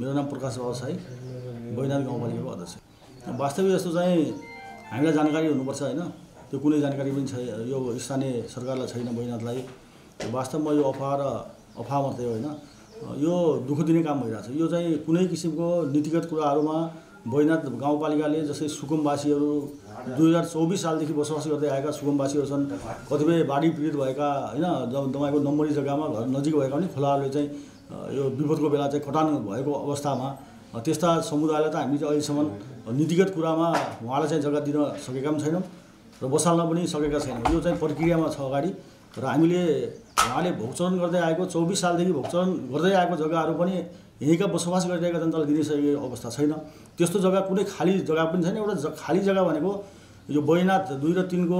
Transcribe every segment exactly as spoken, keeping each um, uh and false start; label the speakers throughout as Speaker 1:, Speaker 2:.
Speaker 1: मेरो नाम प्रकाश व्यवसायी बैनाथ गाउँपालिकाको अध्यक्ष। वास्तविक यस्तो चाहिँ हामीलाई जानकारी हुनुपर्छ हैन, त्यो कुनै जानकारी पनि छैन, यो स्थानीय सरकारलाई छैन बैनाथलाई। वास्तवमा यो अफवाह र अफवाह मात्रै हो हैन, यो दुःख दिने काम भइरहेछ। यो चाहिँ कुनै किसिमको नीतिगत कुराहरूमा बैनाथ गाउँपालिकाले जस्तै सुकुम्बासीहरू दुई हजार चौबिस सालदेखि बसोबास गर्दै आएका सुकुम्बासीहरू छन्, कतिपय बाढी पीडित भएका हैन, तपाईँको नम्बरी जग्गामा घर नजिक भएका पनि खोलाहरूले चाहिँ यो विपदको बेला चाहिँ कटान भएको अवस्थामा त्यस्ता समुदायलाई त हामी चाहिँ अहिलेसम्म नीतिगत कुरामा उहाँलाई चाहिँ जग्गा दिन सकेका पनि छैनौँ र बसाल्न पनि सकेका छैनौँ। यो चाहिँ प्रक्रियामा छ अगाडि र हामीले उहाँले भोगचरण गर्दै आएको चौबिस सालदेखि भोगचरण गर्दै आएको जग्गाहरू पनि यहीँका बसोबास गरिरहेका जनतालाई दिनिसकेको अवस्था छैन। त्यस्तो जग्गा कुनै खाली जग्गा पनि छैन। एउटा खाली जग्गा भनेको यो बैनाथ दुई र तिनको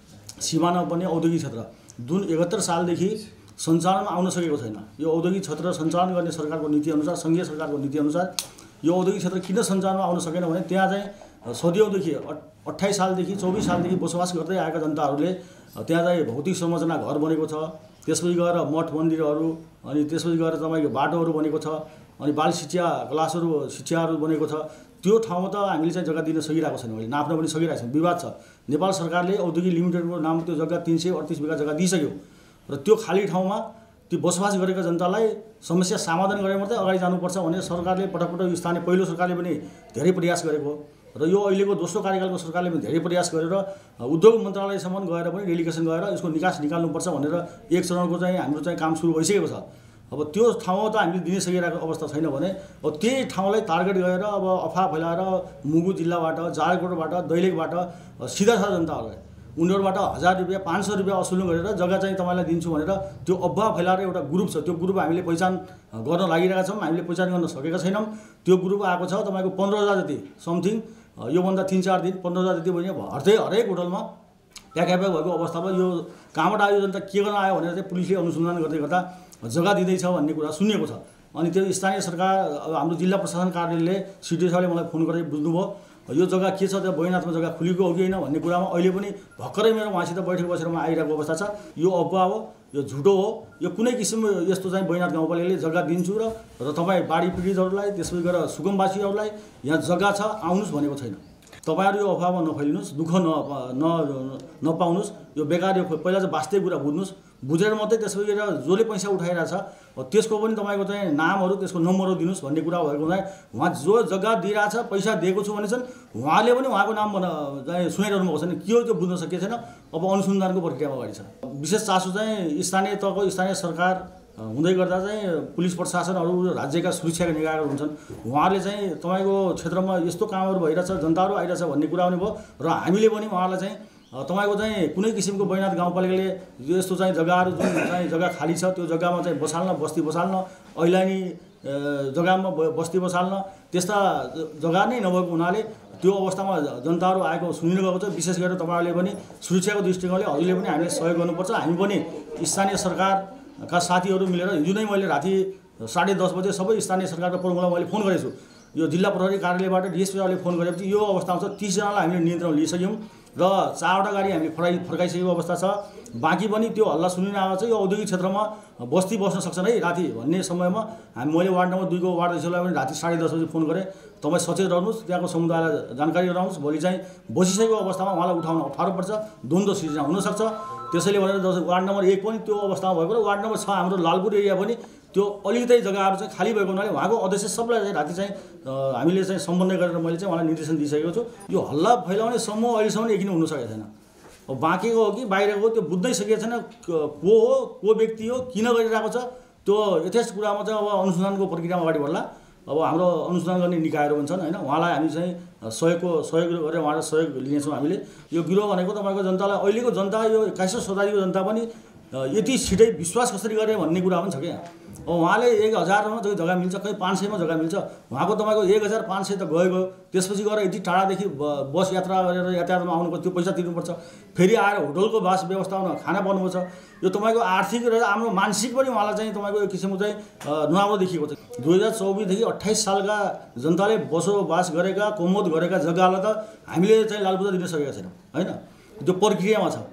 Speaker 1: सीमाना पनि औद्योगिक क्षेत्र जुन एकहत्तर सालदेखि सञ्चालनमा आउन सकेको छैन। यो औद्योगिक क्षेत्र सञ्चालन गर्ने सरकारको नीतिअनुसार, सङ्घीय सरकारको नीतिअनुसार यो औद्योगिक क्षेत्र किन सञ्चालनमा आउन सकेन भने त्यहाँ चाहिँ सदियौँदेखि अट्ठाइस सालदेखि चौबिस सालदेखि बसोबास गर्दै आएका जनताहरूले त्यहाँ चाहिँ भौतिक संरचना घर बनेको छ, त्यसपछि गएर मठ मन्दिरहरू, अनि त्यसपछि गएर तपाईँको बाटोहरू बनेको छ, अनि बाल शिक्षा क्लासहरू शिक्षाहरू बनेको छ। त्यो ठाउँमा त हामीले चाहिँ जग्गा दिन सकिरहेको छैन, अहिले नाप्न पनि सकिरहेको छैन। विवाद छ। नेपाल सरकारले औद्योगिक लिमिटेडको नाममा त्यो जग्गा तिन सय अडतिस बिघा जग्गा दिइसक्यो र त्यो खाली ठाउँमा त्यो बसोबास गरेका जनतालाई समस्या समाधान गरेर मात्रै अगाडि जानुपर्छ भनेर सरकारले पटक पटक स्थानीय पहिलो सरकारले पनि धेरै प्रयास गरेको र यो अहिलेको दोस्रो कार्यकालको सरकारले पनि धेरै प्रयास गरेर उद्योग मन्त्रालयसम्म गएर पनि डेलिगेसन गएर यसको निकास निकाल्नुपर्छ भनेर एक चरणको चाहिँ हाम्रो चाहिँ काम सुरु भइसकेको छ। अब त्यो ठाउँमा त हामीले दिन सकिरहेको अवस्था छैन भने अब त्यही ठाउँलाई टार्गेट गरेर अब अफवाह फैलाएर मुगु जिल्लाबाट, जाजरकोटबाट, दैलेखबाट सिधा साधा जनताहरूलाई उनीहरूबाट हजार रुपियाँ पाँच सय रुपियाँ असुल गरेर जग्गा चाहिँ तपाईँलाई दिन्छु भनेर त्यो अफवाह फैलाएर एउटा ग्रुप छ। त्यो ग्रुप हामीले पहिचान गर्न लागिरहेका छौँ, हामीले पहिचान गर्न सकेका छैनौँ। त्यो ग्रुप आएको छ तपाईँको पन्ध्र हजार जति समथिङ, योभन्दा तिन चार दिन पन्ध्र हजार जति भयो हर्दै हरेक होटलमा प्याक्याप्याक भएको अवस्थामा यो कहाँबाट आयो जनता के गर्न आयो भनेर चाहिँ पुलिसले अनुसन्धान गर्दै गर्दा जग्गा दिँदैछ भन्ने कुरा सुनिएको छ। अनि त्यो स्थानीय सरकार हाम्रो जिल्ला प्रशासन कार्यालयले सिडिओ साहबले मलाई फोन गरेर बुझ्नुभयो यो जग्गा के छ, त्यो बैनाथमा जग्गा खुलेको हो कि होइन भन्ने कुरामा अहिले पनि भर्खरै मेरो उहाँसित बैठक बसेर म आइरहेको अवस्था छ। यो अफवाह हो, यो झुटो हो। यो कुनै किसिमको यस्तो चाहिँ बैनाथ गाउँपालिकाले जग्गा दिन्छु र र तपाईँ बाढी पीडितहरूलाई त्यसपछि गएर सुगमवासीहरूलाई यहाँ जग्गा छ आउनुहोस् भनेको छैन। तपाईँहरू यो अफवाहमा नफैलिनुहोस्, दुःख न न नपाउनुहोस्। यो बेकार यो पहिला चाहिँ वास्तविक कुरा बुझ्नुहोस्, बुझेर मात्रै त्यसपछि जसले पैसा उठाइरहेछ त्यसको पनि तपाईँको चाहिँ नामहरू त्यसको नम्बरहरू दिनुहोस् भन्ने कुरा भएको हुँदा उहाँ जो जग्गा दिइरहेछ पैसा दिएको छु भने चाहिँ उहाँले पनि उहाँको नाम बना चाहिँ सुनाइरहनु भएको छैन। के हो त्यो बुझ्न सकेको छैन। अब अनुसन्धानको प्रक्रियामा अगाडि छ। विशेष चासो चाहिँ स्थानीय तहको स्थानीय सरकार हुँदै गर्दा चाहिँ पुलिस प्रशासनहरू राज्यका सुरक्षाका निकायहरू हुन्छन्, उहाँहरूले चाहिँ तपाईँको क्षेत्रमा यस्तो कामहरू भइरहेछ, जनताहरू आइरहेछ भन्ने कुरा पनि भयो र हामीले पनि उहाँलाई चाहिँ तपाईँको चाहिँ कुनै किसिमको बैनाथ गाउँपालिकाले यस्तो चाहिँ जग्गाहरू जुन चाहिँ जग्गा खाली छ त्यो जग्गामा चाहिँ बसाल्न, बस्ती बसाल्न, ऐलानी जग्गामा बस्ती बसाल्न त्यस्ता जग्गा नै नभएको हुनाले त्यो अवस्थामा जनताहरू आएको सुनिनु भएको छ। विशेष गरेर तपाईँहरूले पनि सुरक्षाको दृष्टिकोणले हजुरले पनि हामीले सहयोग गर्नुपर्छ। हामी पनि स्थानीय सरकारका साथीहरू मिलेर हिजो नै मैले राति साढे दस बजे सबै स्थानीय सरकारका प्रमुखलाई मैले फोन गरेको छु। यो जिल्ला प्रहरी कार्यालयबाट डिएसपी साहबले फोन गरेपछि यो अवस्थामा छ तीसजनालाई हामीले नियन्त्रण लिइसक्यौँ र चारवटा गाडी हामीले फर्काइ फर्काइसकेको अवस्था छ। बाँकी पनि त्यो हल्ला सुनिन आएको छ यो औद्योगिक क्षेत्रमा बस्ती बस्न सक्छन् है राति भन्ने समयमा हामी मैले वार्ड नम्बर दुईको वार्ड अध्यक्षलाई पनि राति साढे दस बजी फोन गरेँ, तपाईँ सचेत रहनुहोस्, त्यहाँको समुदायलाई जानकारी गराउनुहोस्, भोलि चाहिँ बसिसकेको अवस्थामा उहाँलाई उठाउन अप्ठ्यारो पर्छ, द्वन्द्व सिर्जना हुनसक्छ। त्यसैले भनेर जस्तो वार्ड नम्बर एक पनि त्यो अवस्थामा भएको र वार्ड नम्बर छ हाम्रो लालपुर एरिया पनि त्यो अलिकति जग्गाहरू चाहिँ खाली भएको हुनाले उहाँको अध्यक्ष सबलाई चाहिँ राति चाहिँ हामीले चाहिँ समन्वय गरेर मैले चाहिँ उहाँलाई निर्देशन दिइसकेको छु। यो हल्ला फैलाउने समूह अहिलेसम्म एकिन हुन सकेको छैन। अब बाँकीको हो कि बाहिरको हो त्यो बुझ्दै सकेको छैन, को हो को व्यक्ति हो किन गरिरहेको छ त्यो यथेष्ट कुरामा चाहिँ अब अनुसन्धानको प्रक्रियामा अगाडि बढ्ला। अब हाम्रो अनुसन्धान गर्ने निकायहरू पनि छन् होइन, उहाँलाई हामी चाहिँ सहयोगको सहयोग गरेर उहाँलाई सहयोग लिनेछौँ हामीले। यो गिरोह भनेको तपाईँको जनतालाई अहिलेको जनता यो एक्काइसौँ शताब्दीको जनता पनि यति छिटै विश्वास कसरी गरे भन्ने कुरा पनि छ क्या। अब उहाँले एक हजारमा जो जग्गा मिल्छ, कहीँ पाँच सयमा जग्गा मिल्छ, उहाँको तपाईँको एक हजार पाँच सय त गयो गयो। त्यसपछि गएर यति टाढादेखि बस यात्रा गरेर यातायातमा आउनुपर्छ, त्यो पैसा तिर्नुपर्छ, फेरि आएर होटलको बास व्यवस्थामा खाना बनाउनुपर्छ। यो तपाईँको आर्थिक र हाम्रो मानसिक पनि उहाँलाई चाहिँ तपाईँको यो किसिमको चाहिँ नराम्रो देखिएको छ। दुई हजार चौबिसदेखि अट्ठाइस सालका जनताले बसोबास गरेका कोमोद गरेका जग्गालाई त हामीले चाहिँ लालपुजा दिन सकेका छैनौँ होइन, त्यो प्रक्रियामा छ।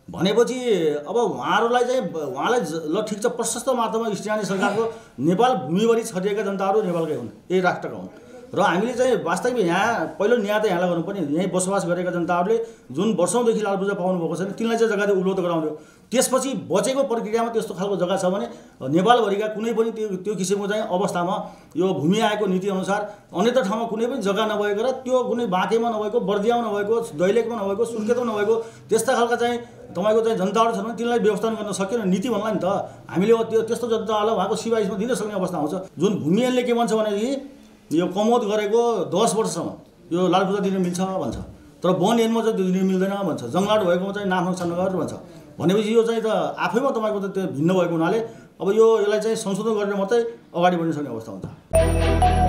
Speaker 1: भनेपछि अब उहाँहरूलाई चाहिँ उहाँलाई ल ठिक छ प्रशस्त मात्रामा स्थानीय सरकारको नेपाल भूमिभरि छरिएका जनताहरू नेपालकै हुन्, यही राष्ट्रका हुन् र हामीले चाहिँ वास्तविक यहाँ पहिलो न्याय त यहाँलाई गर्नुपर्ने, यहीँ बसोबास गरेका जनताहरूले जुन वर्षौँदेखि लाल पूर्जा पाउनु भएको छैन तिनलाई चाहिँ जग्गा उपलब्ध गराउने हो। त्यसपछि बचेको प्रक्रियामा त्यस्तो खालको जग्गा छ भने नेपालभरिका कुनै पनि त्यो त्यो किसिमको चाहिँ अवस्थामा यो भूमि आयोगको नीतिअनुसार अन्यत्र ठाउँमा कुनै पनि जग्गा नभएको र त्यो कुनै बाँकेमा नभएको, बर्दियामा नभएको, दैलेखमा नभएको, सुर्खेतमा नभएको त्यस्ता खालका चाहिँ तपाईँको चाहिँ जनताहरू छन् भने तिनलाई व्यवस्थापन गर्न सकिएन नीति भन्ला नि त। हामीले त्यो त्यस्तो जनताहरूलाई उहाँको सिवाइसमा दिन सक्ने अवस्था आउँछ। जुन भूमि ऐनले के भन्छ भनेदेखि यो कमोद गरेको दस वर्षसम्म यो लाल पूर्जा दिन मिल्छ भन्छ, तर वन ऐनमा चाहिँ त्यो दिन मिल्दैन भन्छ, जङ्गलाट भएकोमा चाहिँ नाम नोक्सान नगर भन्छ। भनेपछि यो चाहिँ त आफैमा तपाईँको त त्यो भिन्न भएको हुनाले अब यो यसलाई चाहिँ संशोधन गरेर मात्रै अगाडि बढ्न सक्ने अवस्था हुन्छ।